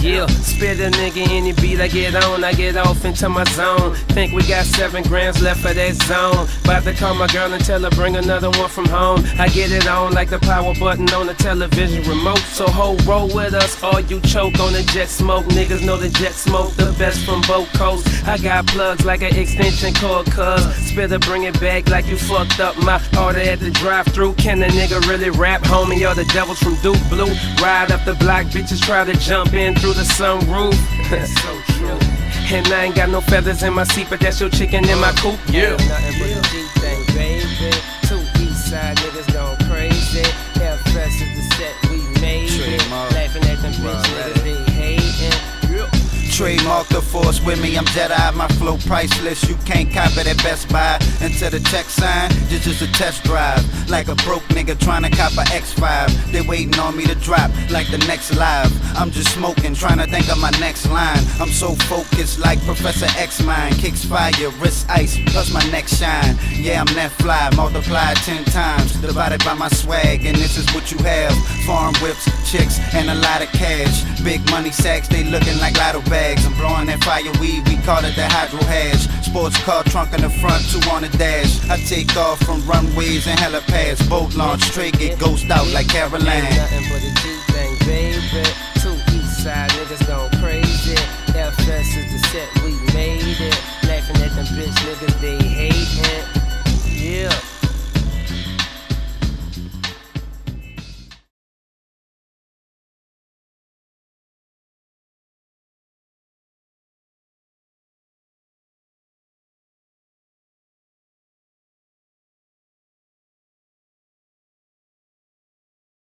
Yeah, spit a nigga any beat I get on, I get off into my zone. Think we got 7 grams left for that zone. About to call my girl and tell her bring another one from home. I get it on like the power button on the television remote. So ho, roll with us, all you choke on the jet smoke. Niggas know the jet smoke, the best from both coasts. I got plugs like an extension cord, cuz spitter bring it back like you fucked up my order at the drive-thru. Can a nigga really rap, homie? Or the devils from Duke Blue? Ride up the block, bitches try to jump in through the sunroof. That's so true. And I ain't got no feathers in my seat, but that's your chicken in my coop. Yeah. Nothing but a G-thing, baby. 2 east side niggas gone crazy. FS is the set we made it. Laughing at them bitch niggas, they hating. Trademark the force with me, I'm Jedi, my flow priceless. You can't copy that Best Buy until the check sign. This is a test drive, like a broke nigga trying to cop a X5. They waiting on me to drop like the next live. I'm just smoking, trying to think of my next line. I'm so focused like Professor X Mine. Kicks fire, wrist ice, plus my neck shine. Yeah, I'm that fly, multiplied 10 times, divided by my swag, and this is what you have. Foreign whips, chicks, and a lot of cash. Big money sacks, they looking like lotto bags. I'm blowing that fire weed, we call it the hydro hash. Sports car trunk in the front, 2 on the dash. I take off from runways and helipads. Boat launch, straight get ghost out like Caroline. Ain't nothing but a G-thing, baby. 2 east side